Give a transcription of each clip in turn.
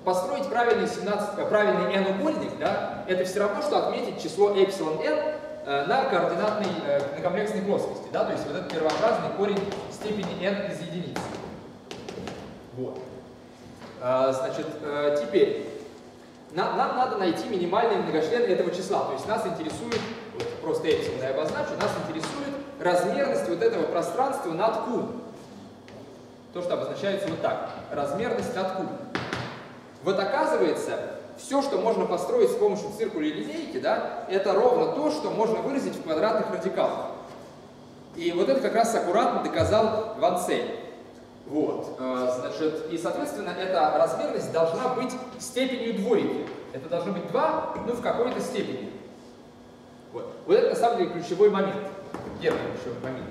построить правильный n-угольник, да, это все равно, что отметить число эпсилон n на координатной, на комплексной плоскости, да, то есть вот этот первообразный корень степени n из единицы. Вот. Значит, теперь нам надо найти минимальный многочлен этого числа, то есть нас интересует, вот просто эпсилон я обозначу, нас интересует размерность вот этого пространства над q. То, что обозначается вот так, размерность над q. Вот оказывается, все, что можно построить с помощью циркуля и линейки, да, это ровно то, что можно выразить в квадратных радикалах. И вот это как раз аккуратно доказал Ван Цель. Вот, значит, и, соответственно, эта размерность должна быть степенью двойки. Это должно быть 2, ну, в какой-то степени. Вот. Вот это, на самом деле, ключевой момент. Первый ключевой момент.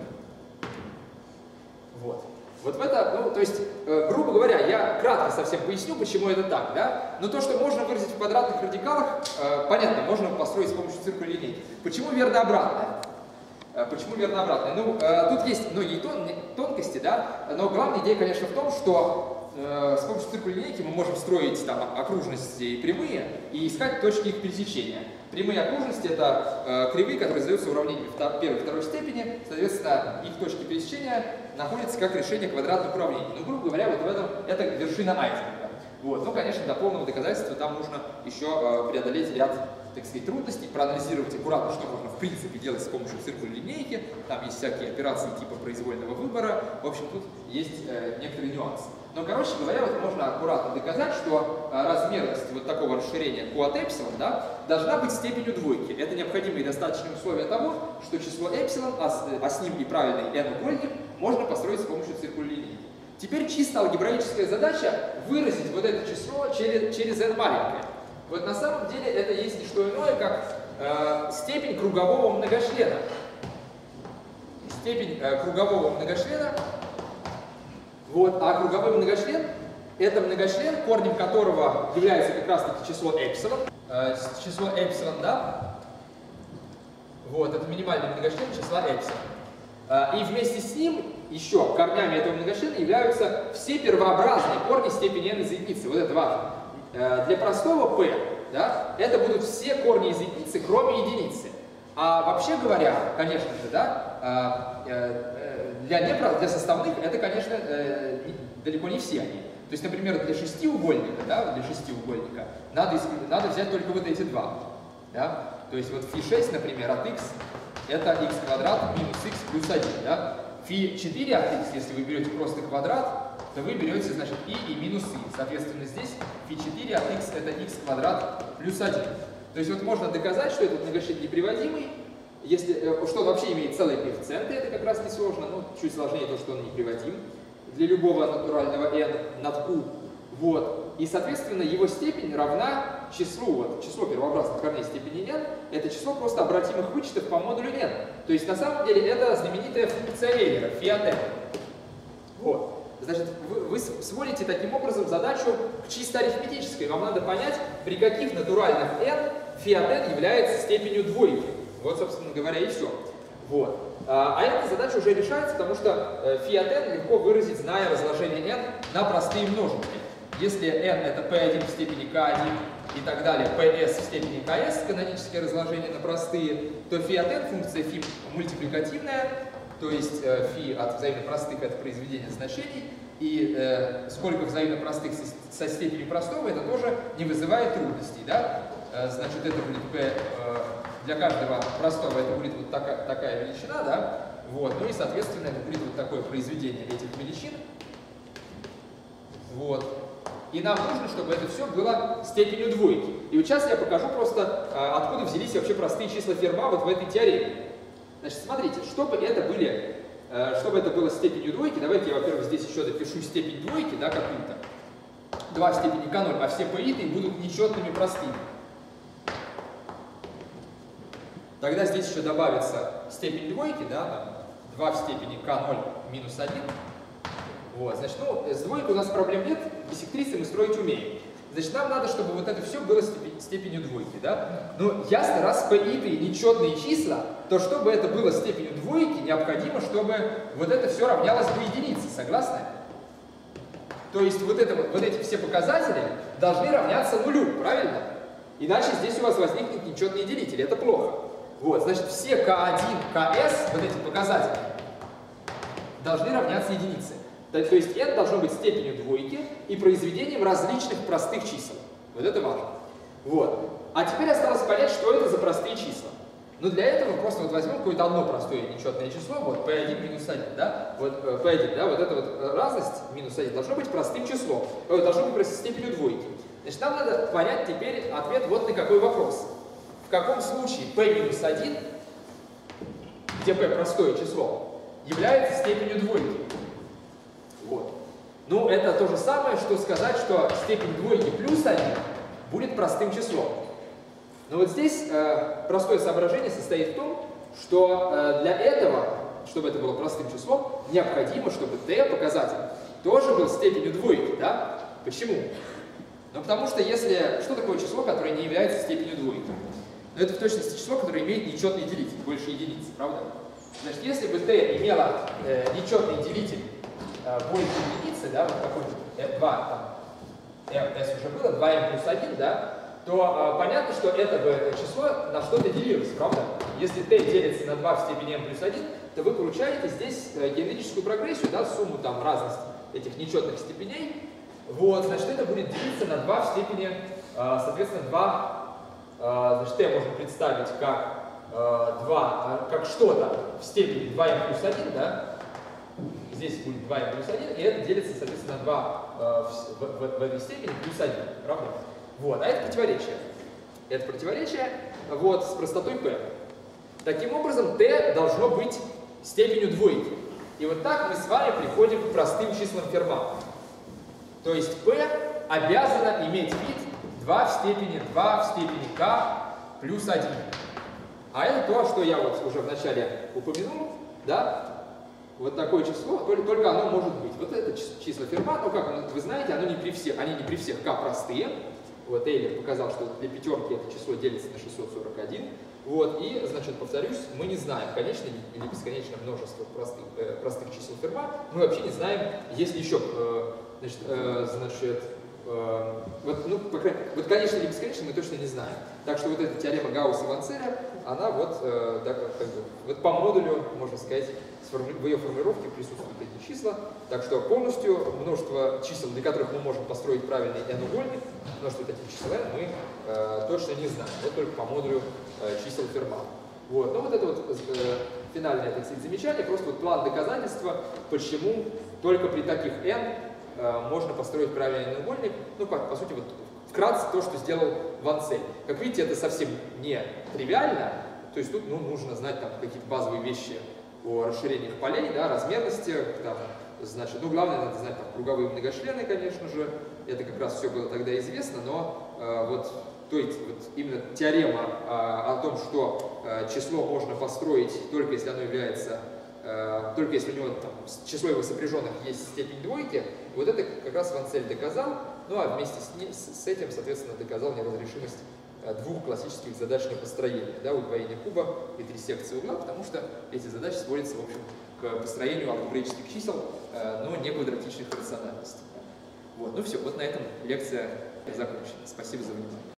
Вот. Вот в это, ну, то есть, грубо говоря, я кратко совсем поясню, почему это так, да? Но то, что можно выразить в квадратных радикалах, понятно, можно построить с помощью циркуля линейки. Почему верно обратное? Почему верно обратное? Ну, тут есть многие тонкости, да, но главная идея, конечно, в том, что с помощью циркуля линейки мы можем строить там окружности и прямые и искать точки их пересечения. Прямые окружности — это кривые, которые задаются уравнениями первой и второй степени, соответственно, их точки пересечения находятся как решение квадратных уравнений. Ну, грубо говоря, вот в этом это вершина айсберга. Вот. Ну, конечно, до полного доказательства там нужно еще преодолеть ряд, так сказать, трудностей, проанализировать аккуратно, что можно в принципе делать с помощью циркуля линейки. Там есть всякие операции типа произвольного выбора. В общем, тут есть некоторые нюансы. Но, короче говоря, вот можно аккуратно доказать, что размерность вот такого расширения Q от эпсилон, да, должна быть степенью двойки. Это необходимые и достаточные условия того, что число эпсилон, а с ним и правильный n-угольник, можно построить с помощью циркуля линейки. Теперь чисто алгебраическая задача выразить вот это число через n маленькое. Вот на самом деле это есть не что иное, как степень кругового многочлена. Степень кругового многочлена. Вот, а круговой многочлен — это многочлен, корнем которого является как раз-таки число эпсилон. Число эпсилон, да? Вот, это минимальный многочлен числа эпсилон. И вместе с ним еще корнями этого многочлена являются все первообразные корни степени n из единицы. Вот это важно. Для простого p, да, это будут все корни из единицы, кроме единицы. А вообще говоря, конечно же, да, для составных это, конечно, далеко не все они. То есть, например, для шестиугольника, да, надо взять только вот эти два. Да? То есть вот φ6, например, от x это x квадрат минус x плюс 1. Да? φ4 от x, если вы берете просто квадрат, то вы берете, значит, и минус и. Соответственно, здесь φ4 от x это x квадрат плюс 1. То есть вот можно доказать, что этот многочлен неприводимый, что он вообще имеет целые коэффициенты, это как раз несложно, но чуть сложнее то, что он неприводим для любого натурального n над q. Вот. И, соответственно, его степень равна числу, вот, число первообразных корней степени n, это число просто обратимых вычетов по модулю n. То есть, на самом деле, это знаменитая функция Эйлера, φ от n. Вот. Значит, вы сводите таким образом задачу к чисто арифметической. Вам надо понять, при каких натуральных n φ от n является степенью двойки. Вот, собственно говоря, и все. Вот. А эта задача уже решается, потому что φ от n легко выразить, зная разложение n на простые множители. Если n это p1 в степени k1 и так далее, ps в степени ks, каноническое разложение на простые, то φ от n функция φ мультипликативная, то есть φ от взаимно простых это произведение значений, и сколько взаимно простых со степенью простого, это тоже не вызывает трудностей. Да? Значит, это будет p, для каждого простого это будет вот такая величина, да? Вот. Ну и, соответственно, это будет вот такое произведение этих величин. Вот. И нам нужно, чтобы это все было степенью двойки. И вот сейчас я покажу просто, откуда взялись вообще простые числа Ферма вот в этой теореме. Значит, смотрите, чтобы это было степенью двойки, давайте я, во-первых, здесь еще допишу степень двойки, да, какую-то. 2 в степени k0, а все p-иты будут нечетными простыми. Тогда здесь еще добавится степень двойки, да, там 2 в степени k0 минус 1. Вот, значит, ну, с двойкой у нас проблем нет, биссектрисы мы строить умеем. Значит, нам надо, чтобы вот это все было степенью двойки, да? Ну, ясно, раз p-иты нечетные числа, то чтобы это было степенью двойки, необходимо, чтобы вот это все равнялось бы единице, согласны? То есть вот эти все показатели должны равняться нулю, правильно? Иначе здесь у вас возникнет нечетный делитель, это плохо. Вот, значит, все k1, ks, вот эти показатели, должны равняться единице. То есть n должно быть степенью двойки и произведением различных простых чисел. Вот это важно. Вот. А теперь осталось понять, что это за простые числа. Но для этого мы просто вот возьмем какое-то одно простое нечетное число, вот p1 минус 1, да? Вот p1, да, вот эта вот разность минус 1 должно быть простым числом, должно быть степенью двойки. Значит, нам надо понять теперь ответ вот на какой вопрос. В каком случае p минус 1, где p простое число, является степенью двойки? Вот. Ну, это то же самое, что сказать, что степень двойки плюс 1 будет простым числом. Но вот здесь простое соображение состоит в том, что для этого, чтобы это было простым числом, необходимо, чтобы t показатель тоже был степенью двойки, да? Почему? Ну, потому что что такое число, которое не является степенью двойки? Ну, это в точности число, которое имеет нечетный делитель, больше единицы, правда? Значит, если бы t имела нечетный делитель больше единицы, да, вот какой-то 2, там, s уже было, 2m плюс 1, да, то понятно, что это бы число на что-то делилось, правда? Если t делится на 2 в степени m плюс 1, то вы получаете здесь геометрическую прогрессию, да, сумму там разности этих нечетных степеней. Вот, значит, это будет делиться на 2 в степени, соответственно, 2, значит, t можно представить как 2, как что-то в степени 2m плюс 1, да? Здесь будет 2m плюс 1, и это делится, соответственно, на 2 в этой степени плюс 1, правда? Вот, а это противоречие. Это противоречие вот, с простотой p. Таким образом, t должно быть степенью двойки. И вот так мы с вами приходим к простым числам Ферма. То есть p обязано иметь вид 2 в степени k плюс 1. А это то, что я вот уже вначале упомянул, да? Вот такое число, только оно может быть. Вот это число Ферма, ну как вы знаете, они не при всех k простые. Вот Эйлер показал, что для пятерки это число делится на 641. Вот, и, значит, повторюсь, мы не знаем конечное или бесконечное множество простых чисел Ферма. Мы вообще не знаем, есть ли еще, вот конечное или бесконечное мы точно не знаем. Так что вот эта теорема Гаусса-Ванцеля, она вот, вот по модулю, можно сказать, в ее формулировке присутствуют эти числа. Так что полностью множество чисел, для которых мы можем построить правильный n-угольник, множество таких чисел n мы точно не знаем. Вот только по модулю чисел Ферма. Вот. Но вот это вот финальное, так сказать, замечание, просто вот план доказательства, почему только при таких n можно построить правильный n-угольник. Ну, по сути, вот вкратце то, что сделал Ванцель. Как видите, это совсем не тривиально, то есть тут нужно знать там какие-то базовые вещи о расширениях полей, да, размерности, там, значит, главное надо знать там, круговые многочлены, конечно же, это как раз все было тогда известно, но вот именно теорема о том, что число можно построить только если оно является, только если у него там, число его сопряженных есть степень двойки, вот это как раз Ванцель доказал, ну а вместе с этим, соответственно, доказал неразрешимость двух классических задач на построение, да, удвоение куба и трисекции угла, потому что эти задачи сводятся, в общем, к построению алгебраических чисел, но не квадратичных рациональностей. Вот, ну все, вот на этом лекция закончена. Спасибо за внимание.